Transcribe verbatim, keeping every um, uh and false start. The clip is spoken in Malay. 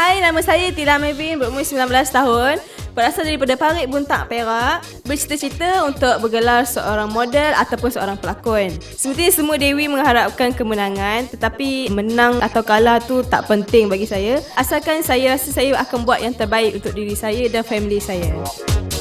Hai, nama saya Tila Mevin, berumur sembilan belas tahun, berasal daripada Parit Buntak, Perak. Bercita-cita untuk bergelar seorang model ataupun seorang pelakon. Seperti semua dewi mengharapkan kemenangan, tetapi menang atau kalah tu tak penting bagi saya. Asalkan saya rasa saya akan buat yang terbaik untuk diri saya dan family saya.